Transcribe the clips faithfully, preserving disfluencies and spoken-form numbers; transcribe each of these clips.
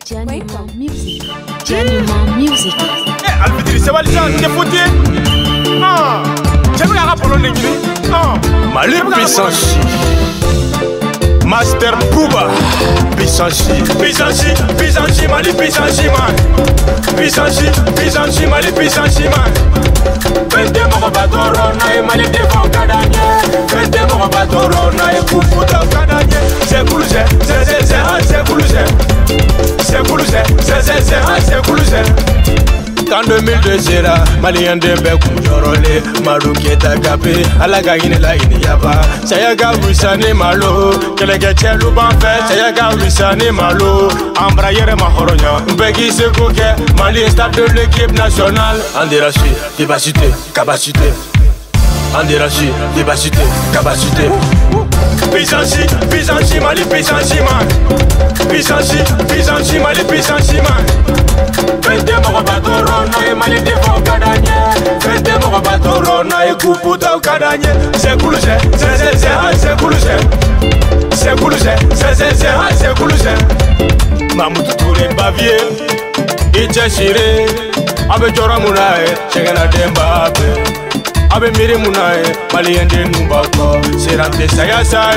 Genuine music. Genuine music. Eh, Alfitri, c'est pas les gens qui foutent. Ah, j'aime la rapolo n'engini. Ah, Mali puissance. Master Bouba. Puissance, puissance, puissance, Mali puissance man. Puissance, puissance, Mali puissance man. Vente mo batoro na e Mali devant kadanye. Vente mo batoro na e kufuta kadanye. C'est cool, c'est c'est c'est c'est cool, c'est c'est cool, c'est c'est c'est c'est cool, c'est en deux mille deux sera malien de beku jorole maru keta gabe alaga ine la ine yaba sayaga wisane malo kelege chelu banfe sayaga wisane malo embrayer mahoronya begi se koke mali stade de l'équipe nationale andirachi vivacité capacité andirachi vivacité capacité puissance puissance mali puissance man puissance puissance mali puissance man Fente mo batoro na e Mali devant kadanye. Fente mo batoro na e kuputa kadanye. C'est cool c'est c'est c'est c'est cool c'est c'est cool c'est c'est c'est c'est c'est cool c'est Mamoudou Touré Bavier Iche Chiré Abe Jora Munae Chegana Dembabe Abe Miri Munae Malien de Numbako Serante Sayasa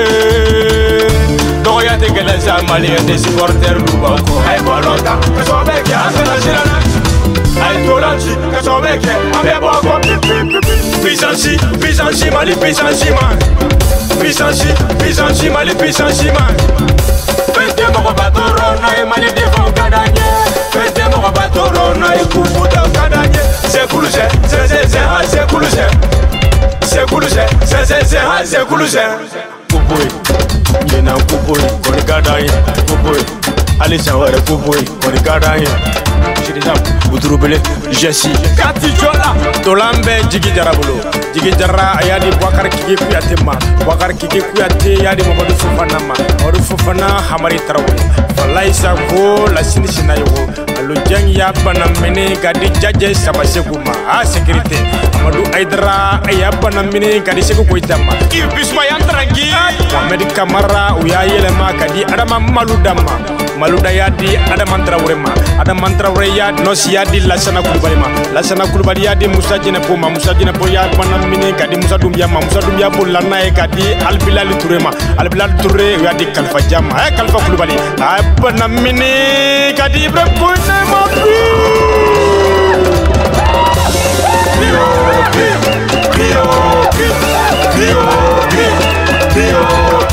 Doya te geleza malien de supporter Lubako Ay bolota que so beke asana jirana Ay tolanchi que so beke abe boko Puissance puissance Mali puissance man Puissance puissance Mali puissance man Fente mo batoro na e Mali devant kadanye Fente mo batoro na e kufuta kadanye C'est cool c'est c'est c'est c'est cool c'est C'est cool c'est c'est c'est c'est cool c'est Kuboy, yena kuboy, koni gadaye, kuboy. Alisa wale kuboy, koni gadaye. Shirizam, uturubele, Jesse. Kati jola, tolambe jigi jarabulo. Jigi jara ayadi wakar kiki kuyate ma. Wakar kiki kuyate yadi Mamadou Fofana ma. Mamadou Fofana hamari Traoré. Falaisa go la sini sinayo. Alo jeng ya bana mene gadi jaje sabaseguma. Ah sécurité. Amadou Aïdara ya bana mene gadi segu koitama. Ibisma yantrangi. Mohamed Kamara uya yelema kadi adama maludama maluda yadi adama Traoré ma adama Traoré yadi nosi yadi Lassana Coulibaly ma Lassana Coulibaly yadi Moussa Djinepo ma Moussa Djinepo yadi bana mini kadi Moussa Doumbia ma Moussa Doumbia bo lana e kadi Albilal Touré ma Albilal Touré yadi Kalfa Jama eh Kalfa Coulibaly ay bana mini kadi Ibrahim Koné ma Bio Bio Bio Bio Bio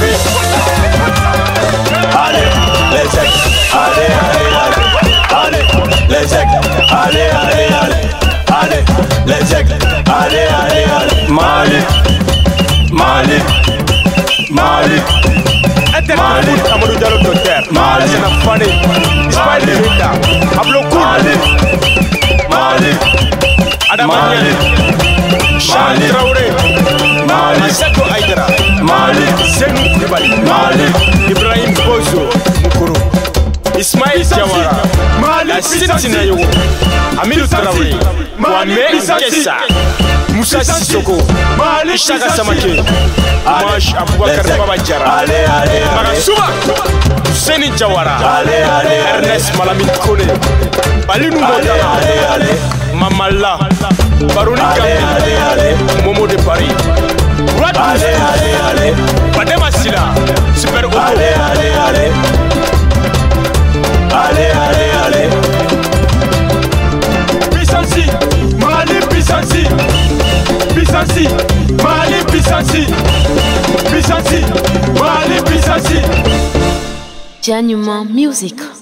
Allez, les ex, allez, allez, allez, allez, les ex, allez, allez, allez, allez, les ex, allez, allez, allez, Mali, Mali, Mali, Mali, Amadou Diallo docteur, Mali, c'est la fanny, Ismaël Rita, Ablo Mali, Mali, Adam Mali, Mali, Traoré, Mali, Sato Aïdara, Mali, Senou Coulibaly, Mali, Ibrahim Bozo, Mukuru, Ismaël Diawara, Mali, Sitina Yogo, Amilou Traoré, Mohamed Kessa, Moussa Sissoko, Mali, Ishaka Samake, Amash Aboubakar Baba Diarra, Marasouba, Seni Diawara, Ernest Malamine Koné, Balinou Moutala, Mamala, Barouni Kambi, Momo de Paris. Allez, allez, allez, Padema Sila, Super Opo. Allez, allez, allez, allez, allez, allez. Puissance, Mali puissance, puissance, Mali puissance, puissance, Mali puissance. Genuine music.